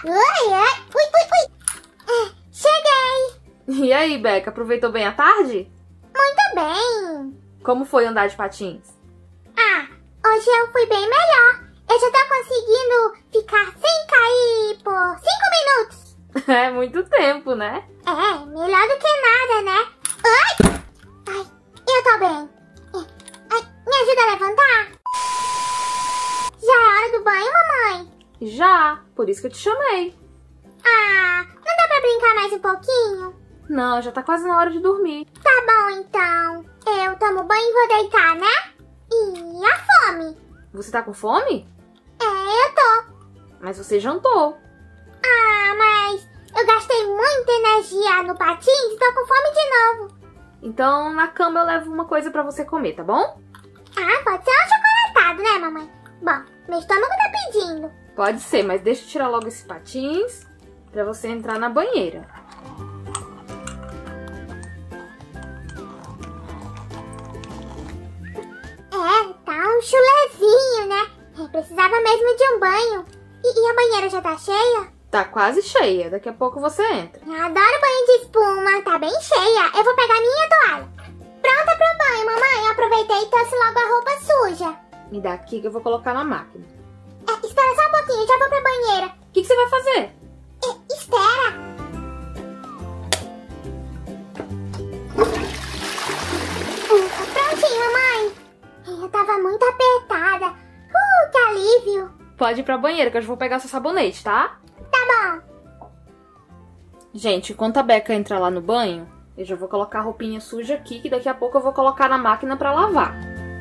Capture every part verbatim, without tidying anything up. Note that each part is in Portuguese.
Oi, oi, ui, ui, ui. É, cheguei. E aí, Beca, aproveitou bem a tarde? Muito bem. Como foi andar de patins? Ah, hoje eu fui bem melhor. Eu já tô conseguindo ficar sem cair por cinco minutos. É muito tempo, né? É, melhor do que nada, né? Ai! Ai, eu tô bem. Ai, me ajuda a levantar? Já é hora do banho, mamãe? Já, por isso que eu te chamei. Ah, não dá pra brincar mais um pouquinho? Não, já tá quase na hora de dormir. Tá bom, então. Eu tomo banho e vou deitar, né? E a fome? Você tá com fome? É, eu tô. Mas você jantou. Ah, mas eu gastei muita energia no patins e tô com fome de novo. Então, na cama eu levo uma coisa pra você comer, tá bom? Ah, pode ser um chocolatado, né, mamãe? Bom, meu estômago tá pedindo. Pode ser, mas deixa eu tirar logo esse patins pra você entrar na banheira. É, tá um chulezinho, né? Eu precisava mesmo de um banho. E, e a banheira já tá cheia? Tá quase cheia, daqui a pouco você entra. Eu adoro banho de espuma, tá bem cheia. Eu vou pegar minha toalha. Pronta pro banho, mamãe. Eu aproveitei e trouxe logo a roupa suja. Me dá aqui que eu vou colocar na máquina. É, espera só um pouquinho, eu já vou pra banheira. O que, que você vai fazer? É, espera. Ufa, prontinho, mamãe. Eu tava muito apertada. Uh, que alívio. Pode ir pra banheira que eu já vou pegar seu sabonete, tá? Tá bom. Gente, enquanto a Beca entra lá no banho, eu já vou colocar a roupinha suja aqui, que daqui a pouco eu vou colocar na máquina pra lavar.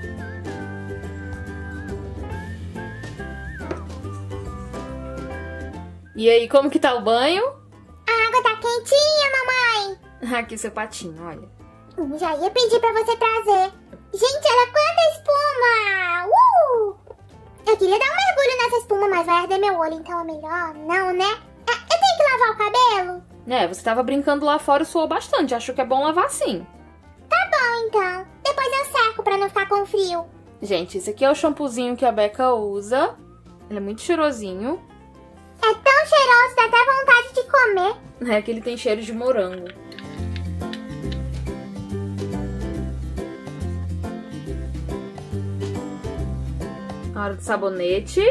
E aí, como que tá o banho? A água tá quentinha, mamãe. Aqui seu patinho, olha. Hum, Já ia pedir pra você trazer. Gente, olha quanta espuma! Uh! Eu queria dar um mergulho nessa espuma, mas vai arder meu olho, então é melhor não, né? É, eu tenho que lavar o cabelo? É, você tava brincando lá fora e suou bastante. Acho que é bom lavar sim. Tá bom, então. Depois eu seco pra não ficar com frio. Gente, esse aqui é o shampoozinho que a Beca usa. Ele é muito cheirosinho. É tão cheiroso, dá até vontade de comer. É que ele tem cheiro de morango. Na hora do sabonete.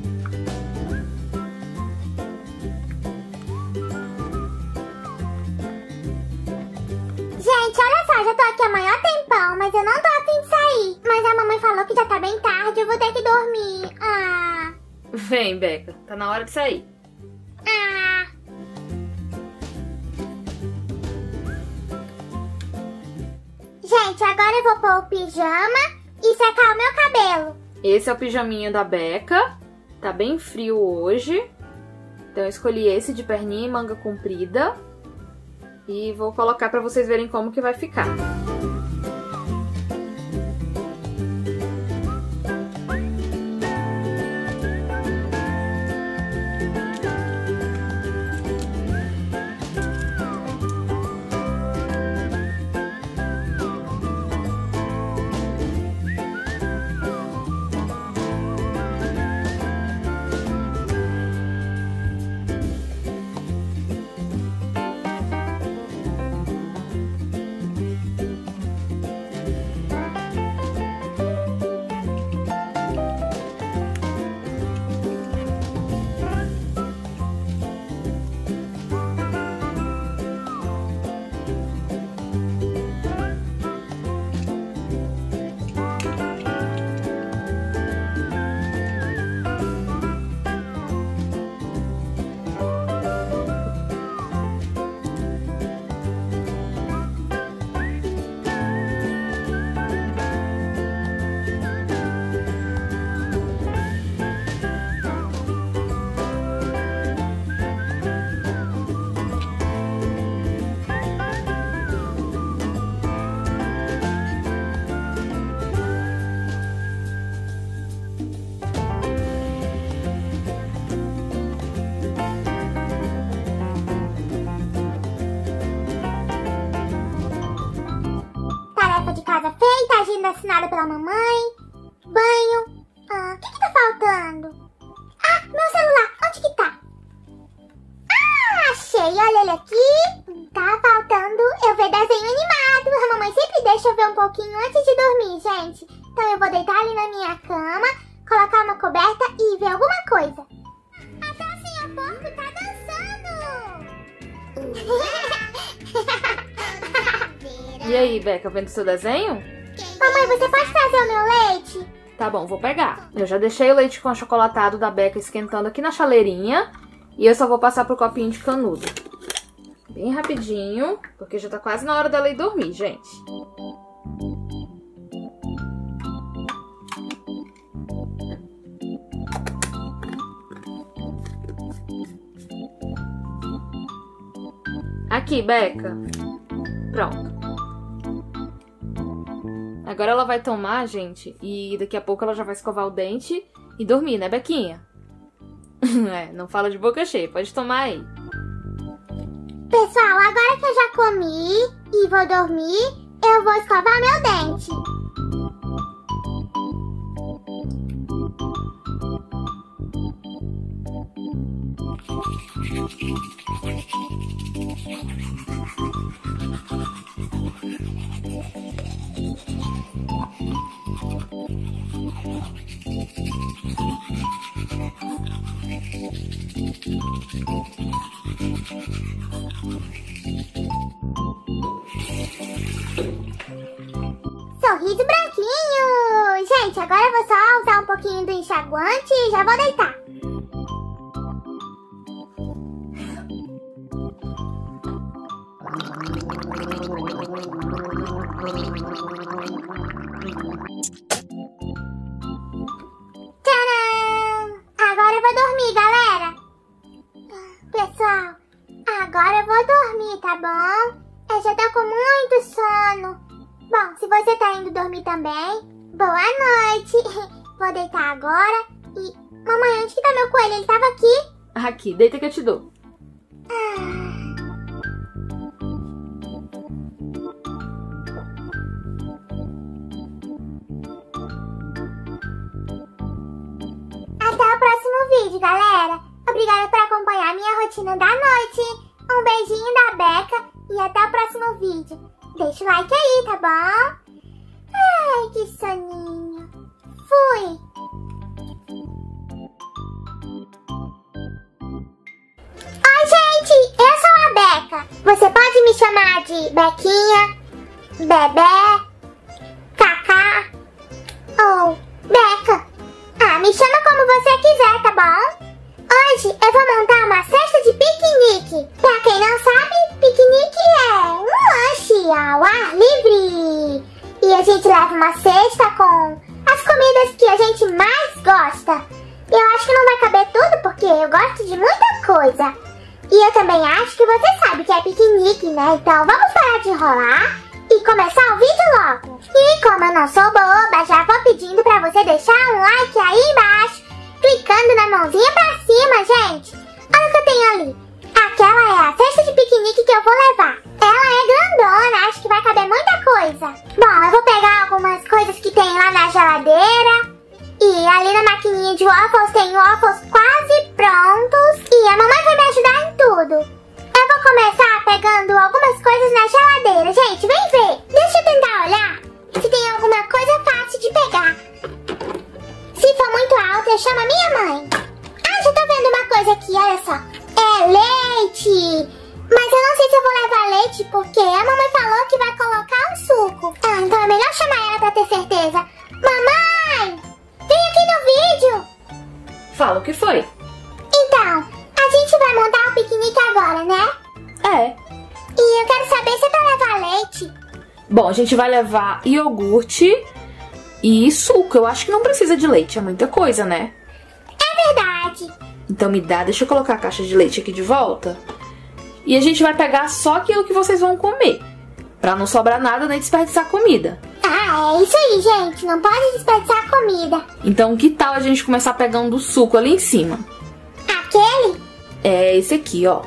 Gente, olha só, já tô aqui há maior tempão, mas eu não tô a fim de sair. Mas a mamãe falou que já tá bem tarde, eu vou ter que dormir. Ah... Vem, Beca. Tá na hora de sair. Ah... Gente, agora eu vou pôr o pijama e secar o meu cabelo. Esse é o pijaminha da Beca. Tá bem frio hoje. Então eu escolhi esse de perninha e manga comprida. E vou colocar pra vocês verem como que vai ficar. casa feita, agenda assinada pela mamãe, banho. Ah, o que que tá faltando? Ah, meu celular, onde que tá? achei, olha ele aqui. Tá faltando eu ver desenho animado. A mamãe sempre deixa eu ver um pouquinho antes de dormir, gente. Então eu vou deitar ali na minha cama, colocar uma coberta e ver alguma coisa. Até o senhor porco tá dançando. E aí, Beca, vendo seu desenho? Mamãe, você pode trazer o meu leite? Tá bom, vou pegar. Eu já deixei o leite com achocolatado da Beca esquentando aqui na chaleirinha. E eu só vou passar pro copinho de canudo. Bem rapidinho, porque já tá quase na hora dela ir dormir, gente. Aqui, Beca. Pronto. Agora ela vai tomar, gente, e daqui a pouco ela já vai escovar o dente e dormir, né, Bequinha? É, não fala de boca cheia, pode tomar aí. Pessoal, agora que eu já comi e vou dormir, eu vou escovar meu dente. Sorriso branquinho! Gente, agora eu vou só usar um pouquinho do enxaguante e já vou deitar. Tcharam! Agora eu vou dormir, galera. Pessoal, agora eu vou dormir, tá bom? Eu já tô com muito sono. Bom, se você tá indo dormir também, boa noite. Vou deitar agora e... Mamãe, onde que tá meu coelho? Ele tava aqui? Aqui, deita que eu te dou. Até o próximo vídeo, galera. Obrigada por acompanhar a minha rotina da noite. Um beijinho da Beca e até o próximo vídeo. Deixa o like aí, tá bom? Ai, que soninho. Fui! Oi, gente! Eu sou a Beca. Você pode me chamar de Bequinha, Bebé, Cacá ou Beca. Ah, me chama como você quiser, tá bom? Hoje eu vou montar uma cesta de piquenique. Pra quem não sabe, piquenique é um lanche ao ar livre. E a gente leva uma cesta com as comidas que a gente mais gosta. Eu acho que não vai caber tudo porque eu gosto de muita coisa. E eu também acho que você sabe que é piquenique, né? Então vamos parar de enrolar e começar o vídeo logo. E como eu não sou boba, já vou pedindo pra você deixar um like aí embaixo, clicando na mãozinha pra cima, gente. Olha o que eu tenho ali. Aquela é a cesta de piquenique que eu vou levar. Ela é grandona, acho que vai caber muita coisa. Bom, eu vou pegar algumas coisas que tem lá na geladeira. E ali na maquininha de waffles tem waffles quase prontos. E a mamãe vai me ajudar em tudo. Eu vou começar pegando algumas coisas na geladeira. Gente, vem ver. Deixa eu tentar olhar se tem alguma coisa fácil de pegar. Se for muito alto, eu chamo a minha mãe. Ah, já tô vendo uma coisa aqui, olha só. É leite. Mas eu não sei se eu vou levar leite, porque a mamãe falou que vai colocar um suco. Ah, então é melhor chamar ela pra ter certeza. Mamãe! Vem aqui no vídeo. Fala, o que foi? Então, a gente vai montar o piquenique agora, né? É. E eu quero saber se é pra levar leite. Bom, a gente vai levar iogurte e suco. Eu acho que não precisa de leite, é muita coisa, né? É verdade. Então me dá, deixa eu colocar a caixa de leite aqui de volta. E a gente vai pegar só aquilo que vocês vão comer, pra não sobrar nada nem desperdiçar comida. Ah, é isso aí, gente. Não pode desperdiçar comida. Então que tal a gente começar pegando o suco ali em cima? Aquele? É esse aqui, ó.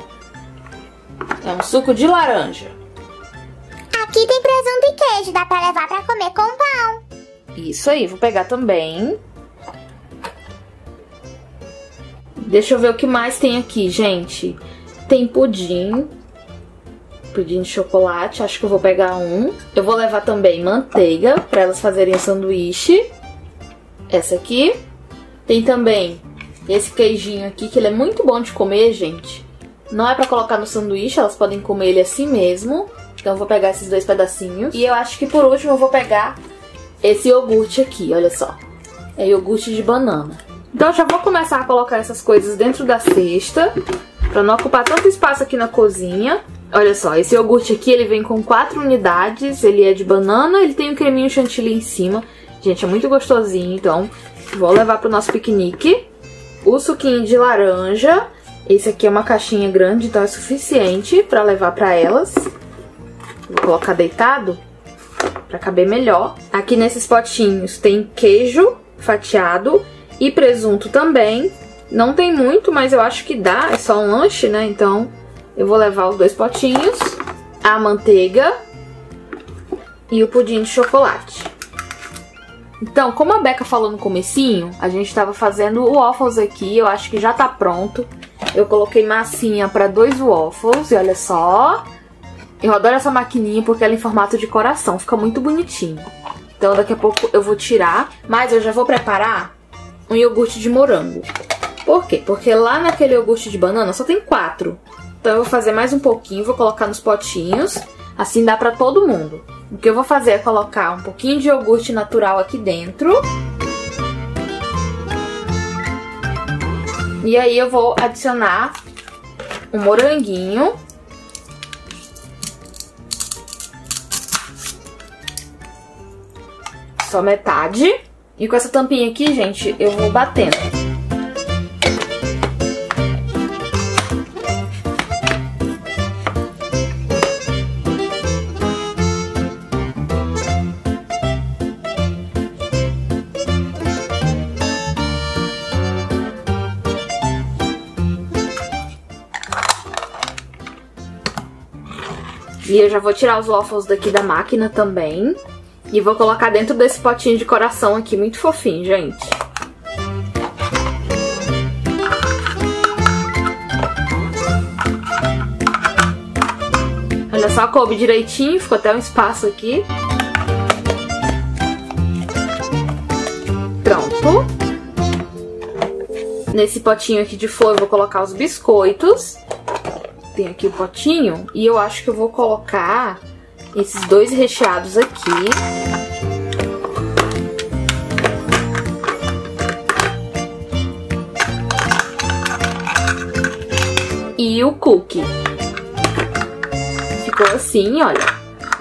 É um suco de laranja. Aqui tem presunto e queijo, dá pra levar pra comer com pão. Isso aí, vou pegar também. Deixa eu ver o que mais tem aqui, gente. tem pudim. Pudim de chocolate, acho que eu vou pegar um. Eu vou levar também manteiga pra elas fazerem o sanduíche. Essa aqui. Tem também esse queijinho aqui, que ele é muito bom de comer, gente. Não é pra colocar no sanduíche, elas podem comer ele assim mesmo. Então eu vou pegar esses dois pedacinhos. E eu acho que por último eu vou pegar esse iogurte aqui, olha só. É iogurte de banana. Então eu já vou começar a colocar essas coisas dentro da cesta, pra não ocupar tanto espaço aqui na cozinha. Olha só, esse iogurte aqui, ele vem com quatro unidades, ele é de banana, ele tem um creminho chantilly em cima. Gente, é muito gostosinho, então vou levar pro nosso piquenique. O suquinho de laranja, esse aqui é uma caixinha grande, então é suficiente pra levar pra elas. Vou colocar deitado pra caber melhor. Aqui nesses potinhos tem queijo fatiado e presunto também. Não tem muito, mas eu acho que dá, é só um lanche, né? Então eu vou levar os dois potinhos, a manteiga e o pudim de chocolate. Então, como a Becca falou no comecinho, a gente tava fazendo o waffles aqui, eu acho que já tá pronto. Eu coloquei massinha pra dois waffles e olha só. Eu adoro essa maquininha porque ela é em formato de coração, fica muito bonitinho. Então daqui a pouco eu vou tirar, mas eu já vou preparar um iogurte de morango. Por quê? Porque lá naquele iogurte de banana só tem quatro. Então eu vou fazer mais um pouquinho, vou colocar nos potinhos, assim dá pra todo mundo. O que eu vou fazer é colocar um pouquinho de iogurte natural aqui dentro. E aí eu vou adicionar um moranguinho. Só metade. E com essa tampinha aqui, gente, eu vou batendo. E eu já vou tirar os waffles daqui da máquina também. E vou colocar dentro desse potinho de coração aqui, muito fofinho, gente. Olha só, coube direitinho, ficou até um espaço aqui. Pronto. Nesse potinho aqui de flor eu vou colocar os biscoitos. Tem aqui o potinho e eu acho que eu vou colocar esses dois recheados aqui. E o cookie. Ficou assim, olha.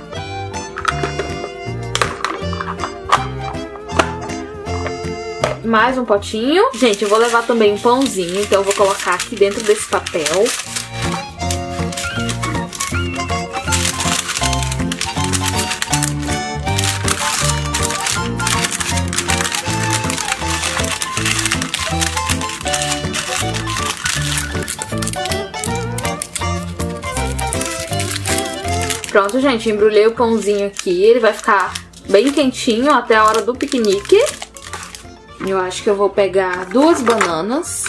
Mais um potinho. Gente, eu vou levar também um pãozinho, então eu vou colocar aqui dentro desse papel. Pronto, gente, embrulhei o pãozinho aqui, ele vai ficar bem quentinho até a hora do piquenique. Eu acho que eu vou pegar duas bananas.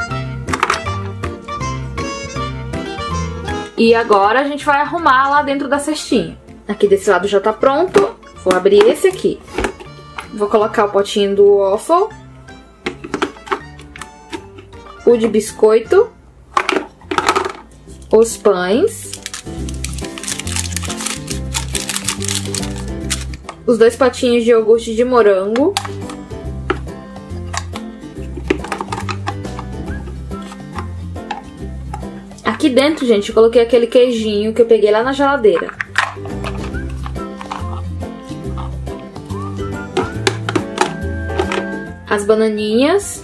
E agora a gente vai arrumar lá dentro da cestinha. Aqui desse lado já tá pronto, vou abrir esse aqui. Vou colocar o potinho do waffle, o de biscoito, os pães, os dois potinhos de iogurte de morango, aqui dentro, gente, eu coloquei aquele queijinho que eu peguei lá na geladeira. As bananinhas.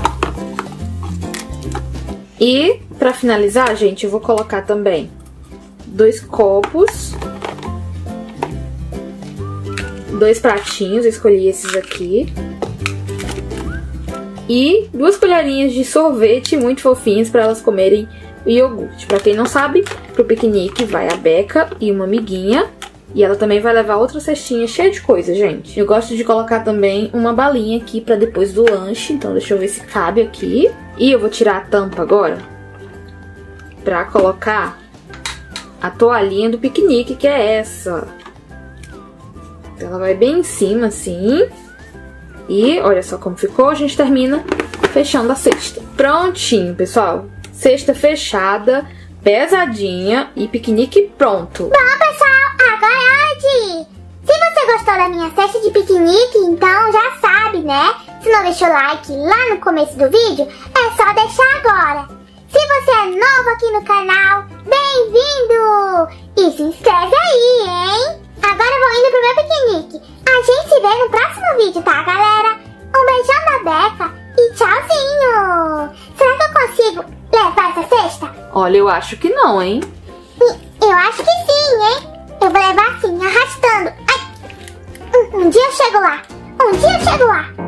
E, pra finalizar, gente, eu vou colocar também dois copos, dois pratinhos, eu escolhi esses aqui, e duas colherinhas de sorvete muito fofinhas para elas comerem o iogurte. Pra quem não sabe, pro piquenique vai a Becca e uma amiguinha. E ela também vai levar outra cestinha cheia de coisa, gente. Eu gosto de colocar também uma balinha aqui pra depois do lanche. Então deixa eu ver se cabe aqui. E eu vou tirar a tampa agora. pra colocar a toalhinha do piquenique, que é essa. Ela vai bem em cima, assim. E olha só como ficou. A gente termina fechando a cesta. Prontinho, pessoal. Cesta fechada, pesadinha e piquenique pronto. Bom, pessoal, agora é hora de... Se você gostou da minha cesta de piquenique, então já sabe, né? Se não deixou like lá no começo do vídeo, é só deixar agora. Se você é novo aqui no canal, bem-vindo! E se inscreve aí, hein? Agora eu vou indo pro meu piquenique. A gente se vê no próximo vídeo, tá, galera? Um beijão da Beca e tchauzinho! Será que eu consigo levar essa cesta? Olha, eu acho que não, hein? Eu acho que sim, hein? Eu vou levar assim, arrastando. Ai. Um, um dia eu chego lá. Um dia eu chego lá.